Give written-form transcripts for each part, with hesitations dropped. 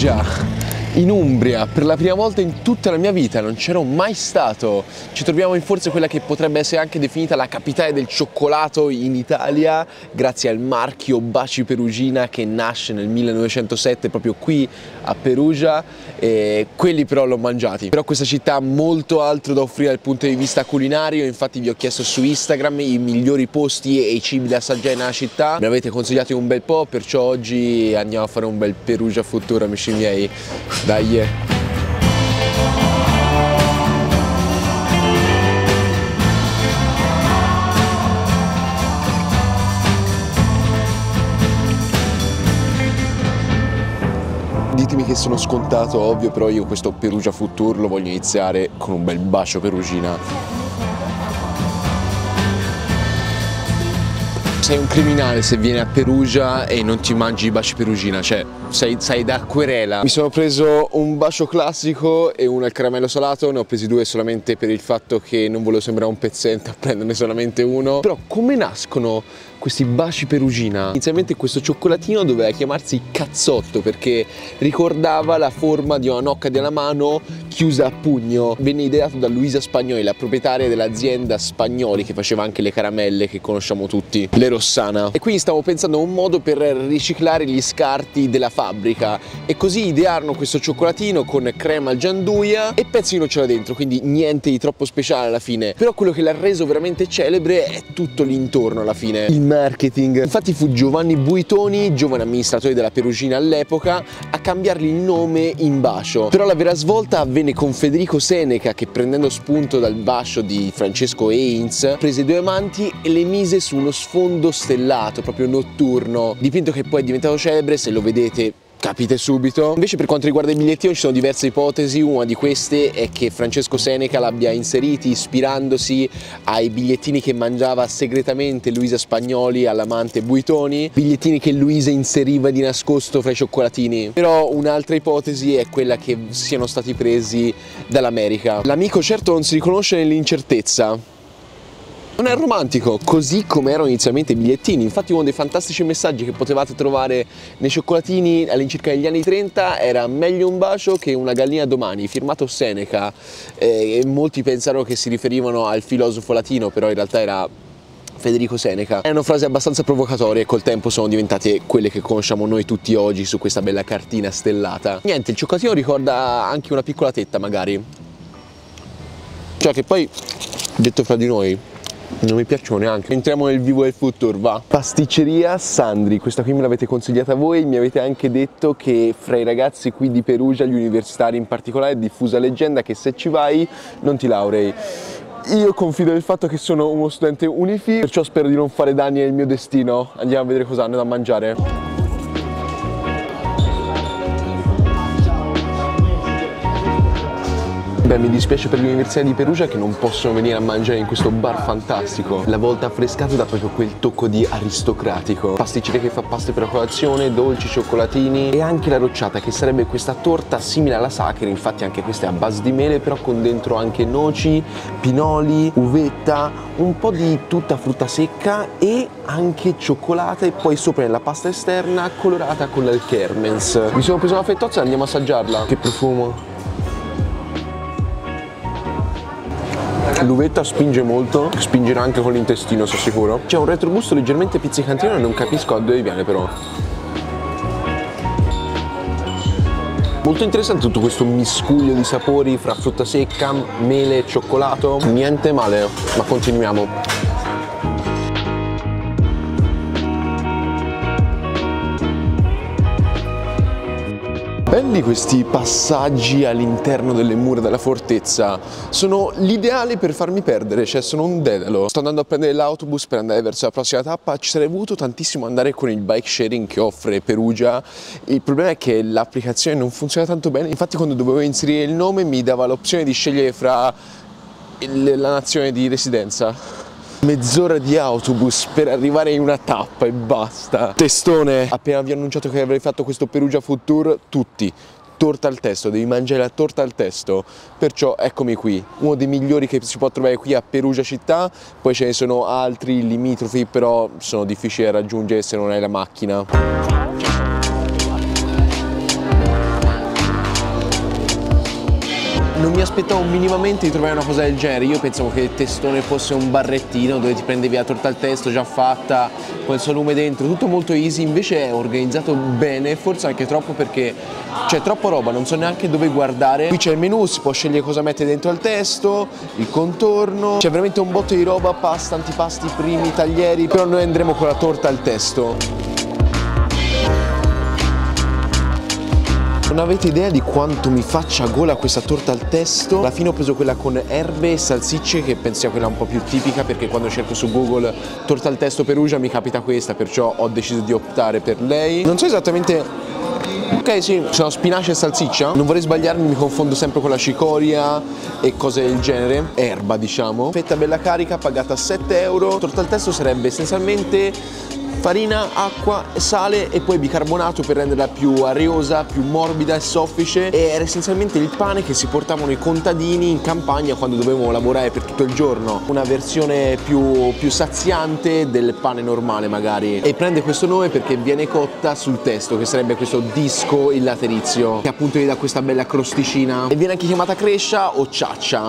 Perugia, in Umbria, per la prima volta in tutta la mia vita, non c'ero mai stato. Ci troviamo in forse quella che potrebbe essere anche definita la capitale del cioccolato in Italia, grazie al marchio Baci Perugina che nasce nel 1907 proprio qui a Perugia, e quelli però l'ho mangiati. Però questa città ha molto altro da offrire dal punto di vista culinario, infatti vi ho chiesto su Instagram i migliori posti e i cibi da assaggiare nella città, me l'avete consigliati un bel po', perciò oggi andiamo a fare un bel Perugia food tour, amici miei. Dai! Ditemi che sono scontato, ovvio, però io questo Perugia food tour lo voglio iniziare con un bel bacio perugina. Sei un criminale se vieni a Perugia e non ti mangi i baci perugina, cioè sei da querela. Mi sono preso un bacio classico e uno al caramello salato, ne ho presi due solamente per il fatto che non volevo sembrare un pezzente a prenderne solamente uno. Però come nascono questi baci perugina? Inizialmente questo cioccolatino doveva chiamarsi cazzotto perché ricordava la forma di una nocca della mano chiusa a pugno. Venne ideato da Luisa Spagnoli, la proprietaria dell'azienda Spagnoli che faceva anche le caramelle che conosciamo tutti, le Rossana. E quindi stavo pensando a un modo per riciclare gli scarti della fabbrica e così idearono questo cioccolatino con crema al gianduia e pezzi di nocciola dentro, quindi niente di troppo speciale alla fine. Però quello che l'ha reso veramente celebre è tutto l'intorno alla fine, il marketing. Infatti fu Giovanni Buitoni, giovane amministratore della Perugina all'epoca, a cambiargli il nome in Bacio. Però la vera svolta avvenne con Federico Seneca che, prendendo spunto dal Bacio di Francesco Heinz, prese due amanti e le mise su uno sfondo stellato, proprio notturno, dipinto che poi è diventato celebre. Se lo vedete capite subito. Invece per quanto riguarda i bigliettini ci sono diverse ipotesi, una di queste è che Francesco Seneca l'abbia inseriti ispirandosi ai bigliettini che mangiava segretamente Luisa Spagnoli all'amante Buitoni, bigliettini che Luisa inseriva di nascosto fra i cioccolatini. Però un'altra ipotesi è quella che siano stati presi dall'America. L'amico certo non si riconosce nell'incertezza. Non è romantico, così come erano inizialmente i bigliettini. Infatti uno dei fantastici messaggi che potevate trovare nei cioccolatini all'incirca negli anni 30 era "meglio un bacio che una gallina domani", firmato Seneca, e molti pensarono che si riferivano al filosofo latino, però in realtà era Federico Seneca. È una frase abbastanza provocatoria e col tempo sono diventate quelle che conosciamo noi tutti oggi su questa bella cartina stellata. Niente, il cioccolatino ricorda anche una piccola tetta magari, cioè che poi, detto fra di noi, non mi piacciono neanche. Entriamo nel vivo del food tour, va. Pasticceria Sandri, questa qui me l'avete consigliata voi, mi avete anche detto che fra i ragazzi qui di Perugia, gli universitari in particolare, è diffusa leggenda che se ci vai non ti laurei. Io confido nel fatto che sono uno studente Unifi, perciò spero di non fare danni nel mio destino. Andiamo a vedere cosa hanno da mangiare. Beh, mi dispiace per l'Università di Perugia che non possono venire a mangiare in questo bar fantastico. La volta affrescata dà proprio quel tocco di aristocratico. Pasticceria che fa paste per la colazione, dolci, cioccolatini e anche la rocciata, che sarebbe questa torta simile alla sacchera, infatti anche questa è a base di mele, però con dentro anche noci, pinoli, uvetta, un po' di tutta frutta secca e anche cioccolata, e poi sopra nella pasta esterna colorata con il kermens. Mi sono preso una fettozza e andiamo a assaggiarla. Che profumo! L'uvetta spinge molto, spingerà anche con l'intestino, sono sicuro. C'è un retrogusto leggermente pizzicantino e non capisco da dove viene però. Molto interessante tutto questo miscuglio di sapori fra frutta secca, mele e cioccolato. Niente male, ma continuiamo. Belli questi passaggi all'interno delle mura della fortezza, sono l'ideale per farmi perdere, cioè sono un dedalo. Sto andando a prendere l'autobus per andare verso la prossima tappa, ci sarebbe voluto tantissimo andare con il bike sharing che offre Perugia. Il problema è che l'applicazione non funziona tanto bene, infatti quando dovevo inserire il nome mi dava l'opzione di scegliere fra la nazione di residenza. Mezz'ora di autobus per arrivare in una tappa e basta. Testone! Appena vi ho annunciato che avrei fatto questo Perugia Food Tour, tutti, torta al testo, devi mangiare la torta al testo, perciò eccomi qui, uno dei migliori che si può trovare qui a Perugia città. Poi ce ne sono altri limitrofi, però sono difficili da raggiungere se non hai la macchina. non mi aspettavo minimamente di trovare una cosa del genere. Io pensavo che il testone fosse un barrettino dove ti prendevi la torta al testo già fatta, con il salume dentro, tutto molto easy. Invece è organizzato bene, forse anche troppo, perché c'è troppa roba, non so neanche dove guardare. Qui c'è il menu, si può scegliere cosa mettere dentro al testo, il contorno, c'è veramente un botto di roba, pasta, antipasti, primi, taglieri. Però noi andremo con la torta al testo. Non avete idea di quanto mi faccia gola questa torta al testo. Alla fine ho preso quella con erbe e salsicce, che penso sia quella un po' più tipica, perché quando cerco su Google torta al testo Perugia mi capita questa, perciò ho deciso di optare per lei. Non so esattamente... Ok, sì, sono spinaci e salsiccia. Non vorrei sbagliarmi, mi confondo sempre con la cicoria e cose del genere. Erba, diciamo. Fetta bella carica, pagata 7 euro. Torta al testo sarebbe essenzialmente farina, acqua, sale e poi bicarbonato per renderla più areosa, più morbida e soffice. E era essenzialmente il pane che si portavano i contadini in campagna quando dovevano lavorare per tutto il giorno. Una versione più saziante del pane normale magari. E prende questo nome perché viene cotta sul testo, che sarebbe questo disco il laterizio, che appunto gli dà questa bella crosticina. E viene anche chiamata crescia o ciaccia.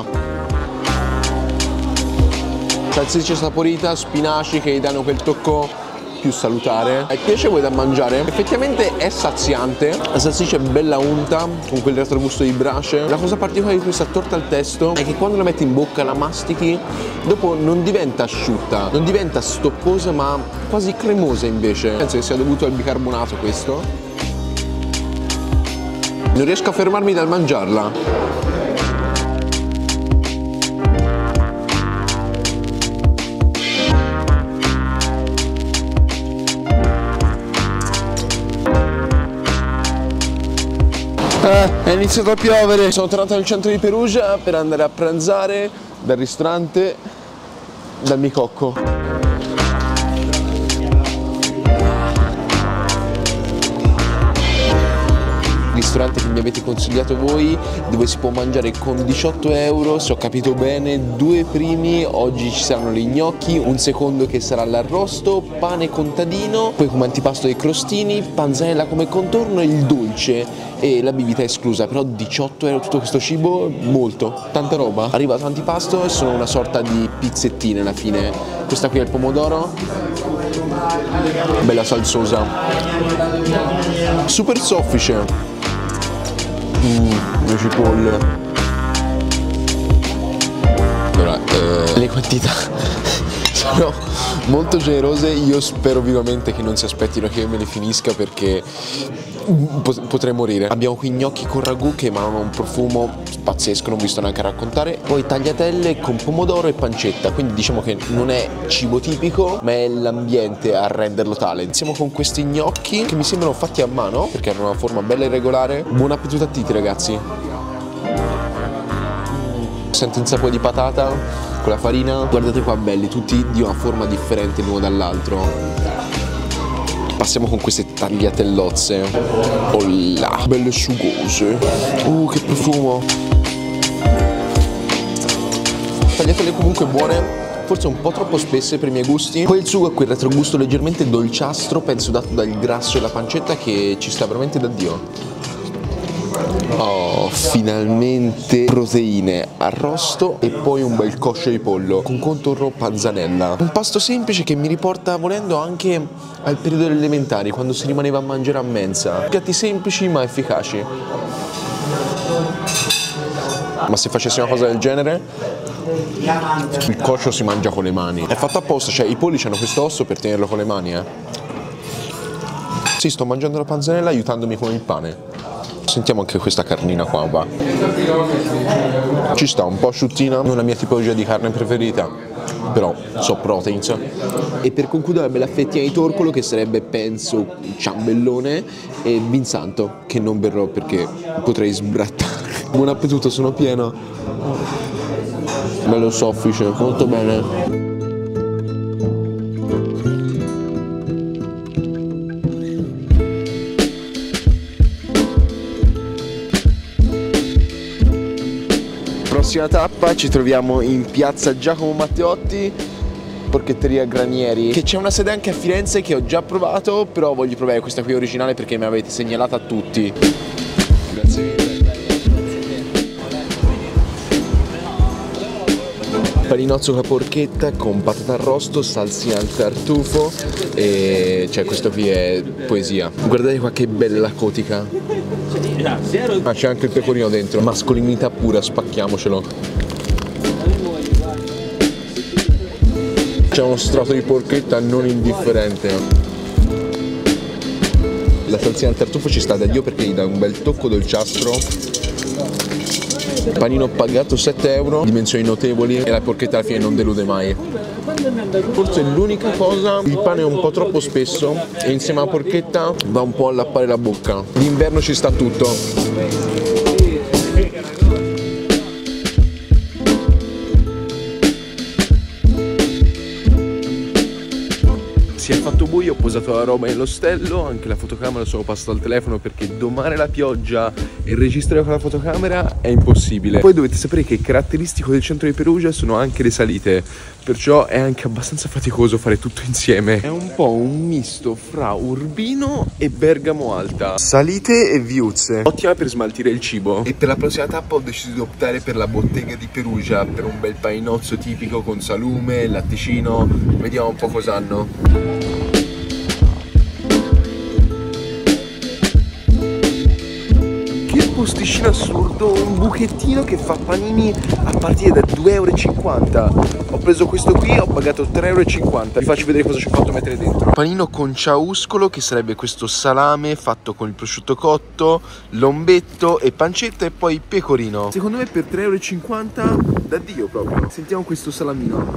Salsiccia saporita, spinaci che gli danno quel tocco più salutare, è piacevole da mangiare, effettivamente è saziante, la salsiccia è bella unta con quel retrogusto di brace. La cosa particolare di questa torta al testo è che quando la metti in bocca, la mastichi, dopo non diventa asciutta, non diventa stopposa, ma quasi cremosa invece. Penso che sia dovuto al bicarbonato questo. Non riesco a fermarmi dal mangiarla. È iniziato a piovere, sono tornato nel centro di Perugia per andare a pranzare dal ristorante dal Micocco. Ristorante che mi avete consigliato voi, dove si può mangiare con 18 euro, se ho capito bene, 2 primi, oggi ci saranno gli gnocchi, un secondo che sarà l'arrosto, pane contadino, poi come antipasto dei crostini, panzanella come contorno e il dolce e la bibita esclusa. Però 18 euro tutto questo cibo, molto, tanta roba. Arrivato antipasto e sono una sorta di pizzettine alla fine. Questa qui è il pomodoro, bella salsosa, super soffice. Le cipolle. Allora, le quantità sono molto generose. Io spero vivamente che non si aspettino che io me ne finisca, perché potrei morire. Abbiamo qui gnocchi con ragù che emanano un profumo pazzesco, non vi sto neanche a raccontare. Poi tagliatelle con pomodoro e pancetta, quindi diciamo che non è cibo tipico, ma è l'ambiente a renderlo tale. Iniziamo con questi gnocchi che mi sembrano fatti a mano, perché hanno una forma bella irregolare. Buon appetito a tutti, ragazzi. Sento il sapore di patata con la farina. Guardate qua, belli, tutti di una forma differente l'uno dall'altro. Passiamo con queste tagliatellozze. Oh là, belle sugose. Che profumo. Tagliatelle comunque buone, forse un po' troppo spesse per i miei gusti. Poi il sugo ha quel retrogusto leggermente dolciastro, penso dato dal grasso e la pancetta, che ci sta veramente da Dio. Oh, finalmente proteine, arrosto e poi un bel coscio di pollo con contorno panzanella. Un pasto semplice che mi riporta, volendo, anche al periodo delle elementari, quando si rimaneva a mangiare a mensa. Piatti semplici ma efficaci. Ma se facessi una cosa del genere, il coscio si mangia con le mani. È fatto apposta, cioè i polli hanno questo osso per tenerlo con le mani, Sì, sto mangiando la panzanella aiutandomi con il pane. Sentiamo anche questa carnina qua, va. Ci sta, un po' asciuttina, non è la mia tipologia di carne preferita, però so proteins. E per concludere, la bella fettina di torcolo, che sarebbe, penso, ciambellone, e vinsanto, che non berrò perché potrei sbrattare. Buon appetito, sono pieno. Bello soffice, molto bene. Prossima tappa, ci troviamo in piazza Giacomo Matteotti, porchetteria Granieri, che c'è una sede anche a Firenze che ho già provato, però voglio provare questa qui originale perché me l'avete segnalata a tutti. Grazie mille. paninozzo con la porchetta con patata arrosto, salsina al tartufo e cioè questo qui è poesia. Guardate qua che bella cotica. Ah, c'è anche il pecorino dentro. Mascolinità pura, spacchiamocelo. C'è uno strato di porchetta non indifferente. La salsina al tartufo ci sta da Dio perché gli dà un bel tocco dolciastro. Panino pagato 7 euro, dimensioni notevoli e la porchetta alla fine non delude mai. Forse l'unica cosa, il pane è un po' troppo spesso e insieme alla porchetta va un po' a allappare la bocca. D'inverno ci sta tutto. Si è fatto buio, ho posato la roba nell'ostello, anche la fotocamera sono passato al telefono perché domare la pioggia e registrare con la fotocamera è impossibile. Poi dovete sapere che caratteristico del centro di Perugia sono anche le salite, perciò è anche abbastanza faticoso fare tutto insieme. È un po' un misto fra Urbino e Bergamo Alta. Salite e viuzze. Ottima per smaltire il cibo. E per la prossima tappa ho deciso di optare per la bottega di Perugia, per un bel paninozzo tipico con salume, latticino. Vediamo un po' cosa hanno. Posticino assurdo, un buchettino che fa panini a partire da 2,50 euro. Ho preso questo qui, ho pagato 3,50 euro. Vi faccio vedere cosa ci ho fatto mettere dentro. Panino con ciauscolo, che sarebbe questo salame fatto con il prosciutto cotto, lombetto e pancetta e poi pecorino. Secondo me per 3,50 euro da Dio proprio. Sentiamo questo salamino.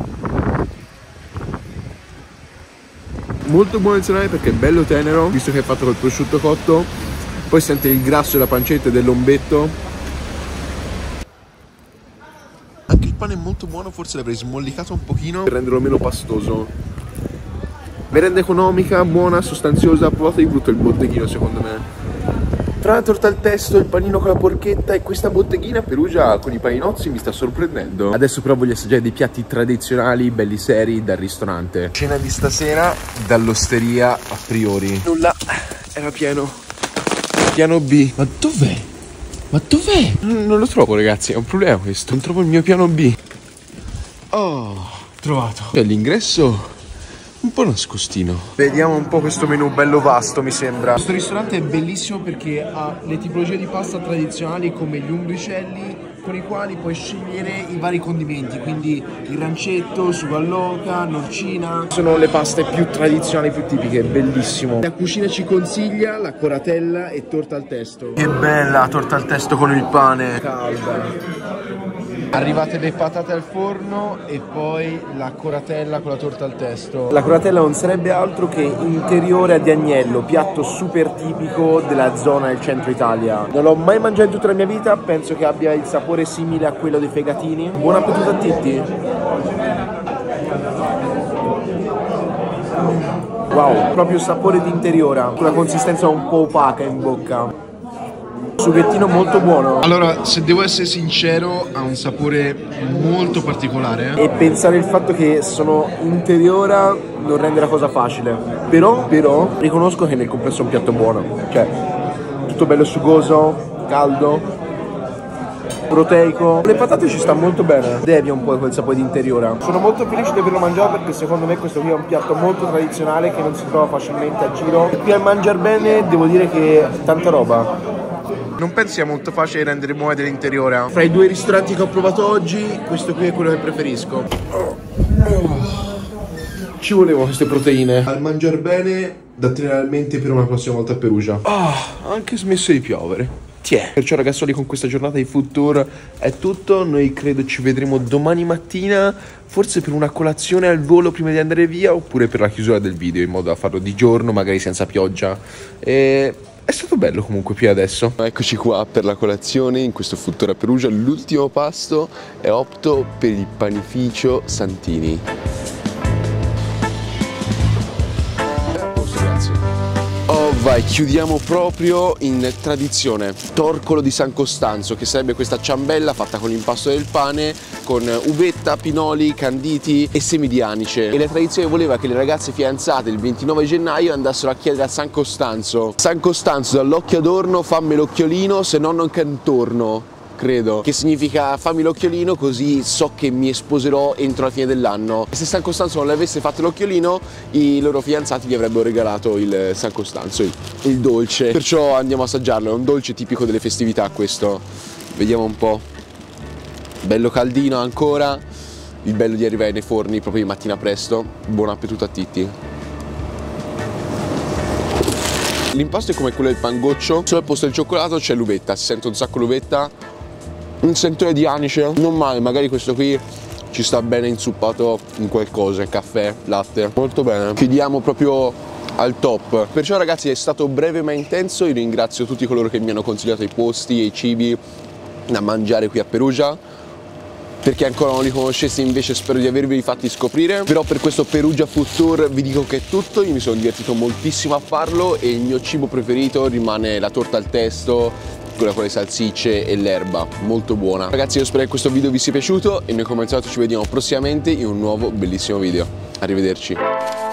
Molto buono il salame perché è bello tenero, visto che è fatto col prosciutto cotto. Poi sente il grasso della pancetta e del lombetto. Anche il pane è molto buono, forse l'avrei smollicato un pochino per renderlo meno pastoso. Merenda economica, buona, sostanziosa, provate di brutto il botteghino secondo me. Tra la torta al pesto, il panino con la porchetta e questa botteghina Perugia con i paninozzi mi sta sorprendendo. Adesso però voglio assaggiare dei piatti tradizionali, belli seri, dal ristorante. Cena di stasera dall'osteria a Priori. Nulla, era pieno. Piano B. Ma dov'è? Ma dov'è? Non lo trovo ragazzi, è un problema questo. Non trovo il mio piano B. Oh, trovato. L'ingresso un po' nascostino. Vediamo un po' questo menù bello vasto mi sembra. Questo ristorante è bellissimo perché ha le tipologie di pasta tradizionali come gli umbricelli, con i quali puoi scegliere i vari condimenti, quindi il rancetto, sugo all'oca, norcina. Sono le paste più tradizionali, più tipiche, bellissimo. La cucina ci consiglia la coratella e torta al testo. Che bella torta al testo con il pane. Calda. Arrivate le patate al forno e poi la coratella con la torta al testo. La coratella non sarebbe altro che interiore di agnello, piatto super tipico della zona del centro Italia. Non l'ho mai mangiato in tutta la mia vita, penso che abbia il sapore simile a quello dei fegatini. Buon appetito a tutti! Wow, proprio sapore di interiora, con la consistenza un po' opaca in bocca. Sughettino molto buono. Allora, se devo essere sincero, ha un sapore molto particolare. E pensare il fatto che sono interiora non rende la cosa facile. Però, riconosco che nel complesso è un piatto buono. Cioè, tutto bello sugoso, caldo, proteico. Le patate ci sta molto bene. Devia un po' quel sapore di interiora. Sono molto felice di averlo mangiato perché secondo me questo qui è un piatto molto tradizionale che non si trova facilmente a giro. E qui a mangiare bene devo dire che è tanta roba. Non penso sia molto facile rendere buone dell'interiore. Fra i due ristoranti che ho provato oggi, questo qui è quello che preferisco. Ci volevano queste proteine. Al mangiare bene, da tenere a mente per una prossima volta a Perugia. Ha anche smesso di piovere. Tiè. Perciò ragazzoli, con questa giornata di food tour è tutto. Noi credo ci vedremo domani mattina, forse per una colazione al volo prima di andare via, oppure per la chiusura del video, in modo da farlo di giorno, magari senza pioggia. È stato bello comunque qui adesso. Eccoci qua per la colazione in questo food tour a Perugia. L'ultimo pasto e opto per il panificio Santini. Oh vai, chiudiamo proprio in tradizione. Torcolo di San Costanzo, che sarebbe questa ciambella fatta con l'impasto del pane, con uvetta, pinoli, canditi e semi di anice. E la tradizione voleva che le ragazze fidanzate il 29 gennaio andassero a chiedere a San Costanzo: San Costanzo, dall'occhio adorno fammi l'occhiolino, se no non cantorno. credo, che significa fammi l'occhiolino così so che mi sposerò entro la fine dell'anno. Se San Costanzo non le avesse fatto l'occhiolino, i loro fidanzati gli avrebbero regalato il San Costanzo, il dolce. Perciò andiamo a assaggiarlo, è un dolce tipico delle festività questo. Vediamo un po'. Bello caldino ancora, il bello di arrivare nei forni proprio di mattina presto. Buon appetito a tutti. L'impasto è come quello del pangoccio, solo al posto del cioccolato c'è l'uvetta, si sente un sacco l'uvetta, un sentore di anice, non male, magari questo qui ci sta bene insuppato in qualcosa, caffè, latte, molto bene. Chiudiamo proprio al top. Perciò ragazzi è stato breve ma intenso, io ringrazio tutti coloro che mi hanno consigliato i posti e i cibi da mangiare qui a Perugia. Per chi ancora non li conoscesse invece spero di averveli fatti scoprire. Però per questo Perugia Food Tour vi dico che è tutto, io mi sono divertito moltissimo a farlo e il mio cibo preferito rimane la torta al testo, quella con le salsicce e l'erba, molto buona. Ragazzi io spero che questo video vi sia piaciuto e noi come al solito ci vediamo prossimamente in un nuovo bellissimo video. Arrivederci.